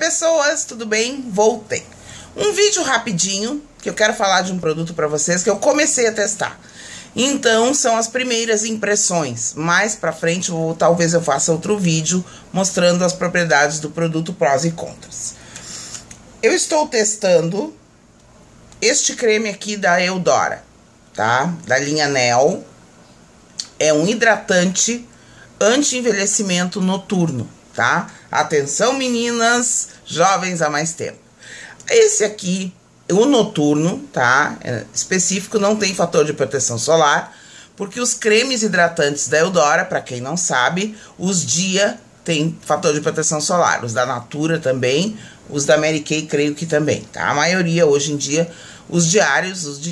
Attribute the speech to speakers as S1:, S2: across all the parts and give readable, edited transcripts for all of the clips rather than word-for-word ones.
S1: pessoas, tudo bem? Voltei. Um vídeo rapidinho, que eu quero falar de um produto para vocês que eu comecei a testar. Então, são as primeiras impressões. Mais pra frente, talvez eu faça outro vídeo mostrando as propriedades do produto, prós e contras. Eu estou testando este creme aqui da Eudora, tá? Da linha Nel. É um hidratante anti-envelhecimento noturno, tá? Atenção, meninas, jovens há mais tempo. Esse aqui, o noturno, tá? Específico, não tem fator de proteção solar, porque os cremes hidratantes da Eudora, para quem não sabe, os dia tem fator de proteção solar. Os da Natura também, os da Mary Kay creio que também, tá? A maioria hoje em dia, os diários, os de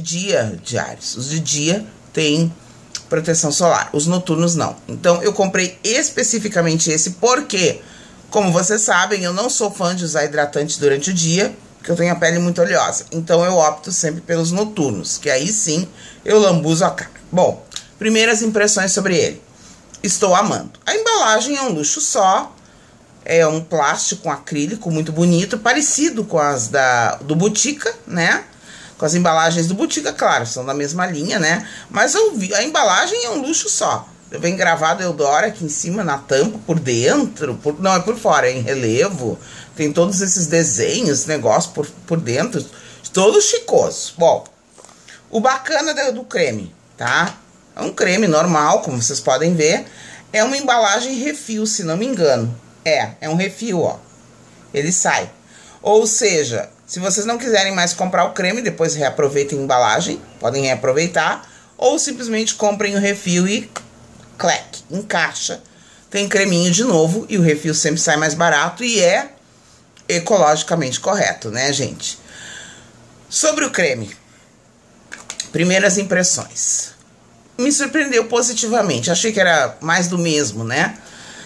S1: dia tem proteção solar, os noturnos não. Então eu comprei especificamente esse porque, como vocês sabem, eu não sou fã de usar hidratante durante o dia, porque eu tenho a pele muito oleosa. Então eu opto sempre pelos noturnos, que aí sim eu lambuzo a cara. Bom, primeiras impressões sobre ele. Estou amando. A embalagem é um luxo só, é um plástico acrílico muito bonito, parecido com as do Botica, né? Com as embalagens do Botica, claro, são da mesma linha, né? Mas a embalagem é um luxo só. Vem gravado Eudora aqui em cima, na tampa, por dentro. Não, é por fora, é em relevo. Tem todos esses desenhos, negócio por dentro. Todo chicoso. Bom, o bacana do creme, tá? É um creme normal, como vocês podem ver. É uma embalagem refil, se não me engano. É um refil, ó. Ele sai. Ou seja, se vocês não quiserem mais comprar o creme, depois reaproveitem a embalagem, podem reaproveitar, ou simplesmente comprem o refil e clac, encaixa. Tem creminho de novo e o refil sempre sai mais barato e é ecologicamente correto, né, gente? Sobre o creme, primeiras impressões. Me surpreendeu positivamente, achei que era mais do mesmo, né?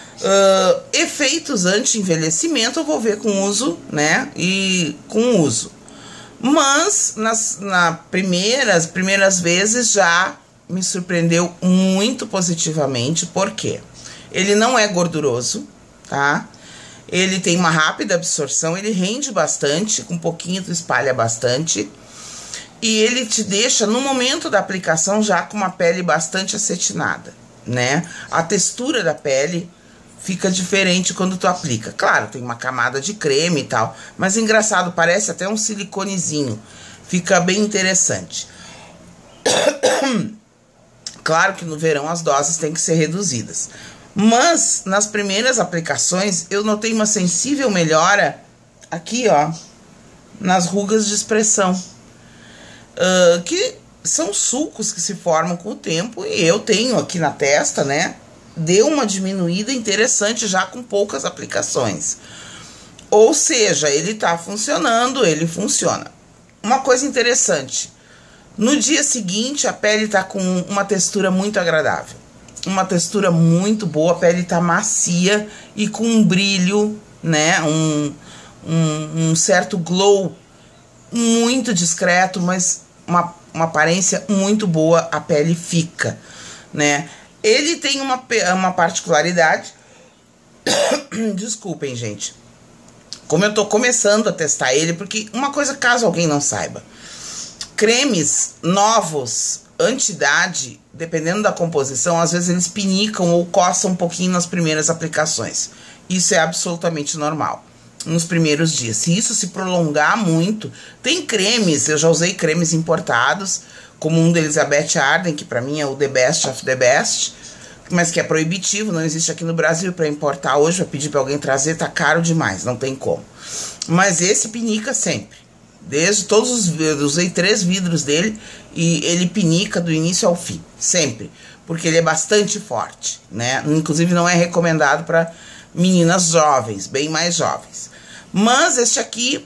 S1: Efeitos anti-envelhecimento eu vou ver com uso, né? E com uso. Mas nas primeiras vezes já me surpreendeu muito positivamente. Por quê? Ele não é gorduroso, tá? Ele tem uma rápida absorção, ele rende bastante, com um pouquinho tu espalha bastante. E ele te deixa, no momento da aplicação, já com uma pele bastante acetinada, né? A textura da pele fica diferente quando tu aplica. Claro, tem uma camada de creme e tal, mas engraçado, parece até um siliconezinho. Fica bem interessante. Claro que no verão as doses têm que ser reduzidas. Mas, nas primeiras aplicações, eu notei uma sensível melhora aqui, ó, nas rugas de expressão. Que são sulcos que se formam com o tempo, e eu tenho aqui na testa, né? Deu uma diminuída interessante já com poucas aplicações. Ou seja, ele tá funcionando, ele funciona. Uma coisa interessante, no dia seguinte a pele tá com uma textura muito agradável. Uma textura muito boa, a pele tá macia e com um brilho, né? Um certo glow muito discreto, mas uma aparência muito boa a pele fica, né? Ele tem uma particularidade. Desculpem, gente. Como eu tô começando a testar ele, porque uma coisa, caso alguém não saiba, cremes novos, anti-idade, dependendo da composição, às vezes eles pinicam ou coçam um pouquinho nas primeiras aplicações. Isso é absolutamente normal nos primeiros dias. Se isso se prolongar muito, tem cremes, eu já usei cremes importados, como um da Elizabeth Arden, que pra mim é o The Best of the Best, mas que é proibitivo, não existe aqui no Brasil para importar hoje, vai pedir pra alguém trazer, tá caro demais, não tem como. Mas esse pinica sempre. Desde todos os eu usei 3 vidros dele e ele pinica do início ao fim, sempre, porque ele é bastante forte, né? Inclusive não é recomendado para meninas jovens, bem mais jovens. Mas este aqui,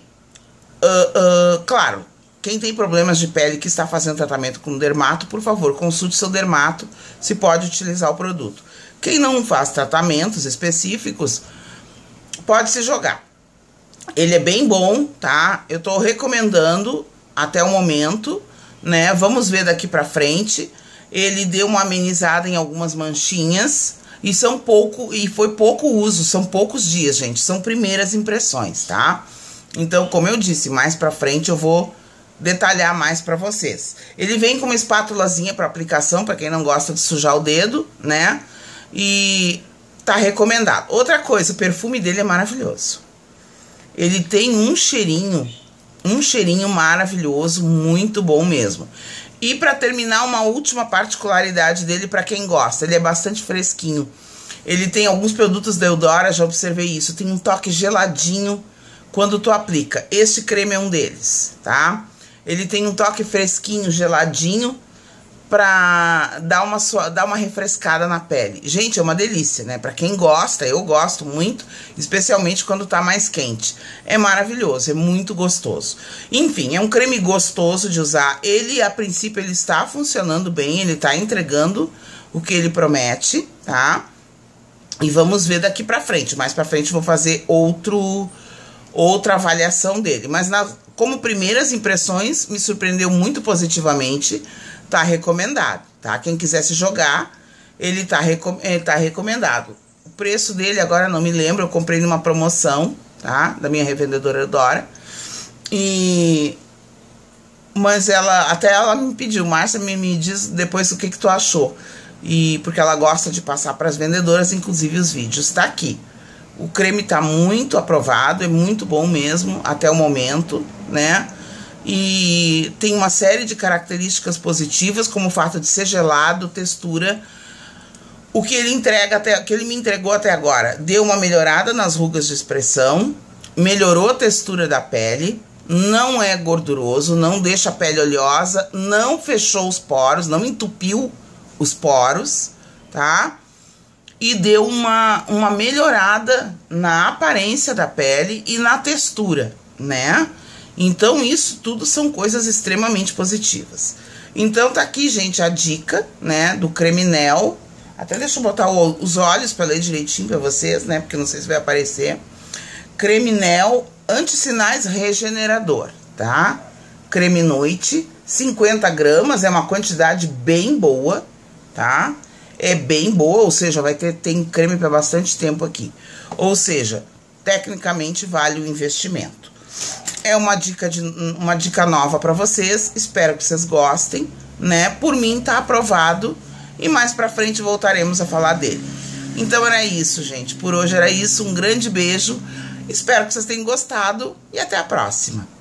S1: claro, quem tem problemas de pele que está fazendo tratamento com dermato, por favor, consulte seu dermato se pode utilizar o produto. Quem não faz tratamentos específicos, pode se jogar. Ele é bem bom, tá? Eu tô recomendando até o momento, né? Vamos ver daqui pra frente. Ele deu uma amenizada em algumas manchinhas. E foi pouco uso, são poucos dias, gente. São primeiras impressões, tá? Então, como eu disse, mais pra frente eu vou detalhar mais pra vocês. Ele vem com uma espátulazinha pra aplicação, pra quem não gosta de sujar o dedo, né? E tá recomendado. Outra coisa, o perfume dele é maravilhoso. Ele tem um cheirinho maravilhoso, muito bom mesmo. E pra terminar, uma última particularidade dele pra quem gosta. Ele é bastante fresquinho. Ele tem alguns produtos da Eudora, já observei isso. Tem um toque geladinho quando tu aplica. Este creme é um deles, tá? Ele tem um toque fresquinho, geladinho, pra dar uma refrescada na pele. Gente, é uma delícia, né? Pra quem gosta, eu gosto muito, especialmente quando tá mais quente. É maravilhoso, é muito gostoso. Enfim, é um creme gostoso de usar. Ele, a princípio, ele está funcionando bem, ele tá entregando o que ele promete, tá? E vamos ver daqui pra frente. Mais pra frente eu vou fazer outra avaliação dele. Mas como primeiras impressões, me surpreendeu muito positivamente. Tá recomendado, tá? Quem quiser se jogar, ele tá recomendado. O preço dele, agora não me lembro, eu comprei numa promoção, tá? Da minha revendedora Eudora. Mas ela me pediu, Márcia, me diz depois o que tu achou. Porque ela gosta de passar para as vendedoras, inclusive os vídeos. Tá aqui. O creme tá muito aprovado, é muito bom mesmo, até o momento, né? E tem uma série de características positivas, como o fato de ser gelado, textura. O que ele me entregou até agora, deu uma melhorada nas rugas de expressão, melhorou a textura da pele, não é gorduroso, não deixa a pele oleosa, não fechou os poros, não entupiu os poros, tá? E deu uma melhorada na aparência da pele e na textura, né? Então, isso tudo são coisas extremamente positivas. Então, tá aqui, gente, a dica, né, do creme Nel. Até deixa eu botar os olhos pra ler direitinho pra vocês, né, porque não sei se vai aparecer. Creme Nel Anti-Sinais Regenerador, tá? Creme Noite, 50 gramas, é uma quantidade bem boa, tá? É bem boa, ou seja, tem creme pra bastante tempo aqui. Ou seja, tecnicamente vale o investimento. É uma dica nova pra vocês, espero que vocês gostem, né? Por mim tá aprovado e mais pra frente voltaremos a falar dele. Então era isso, gente. Por hoje era isso, um grande beijo. Espero que vocês tenham gostado e até a próxima.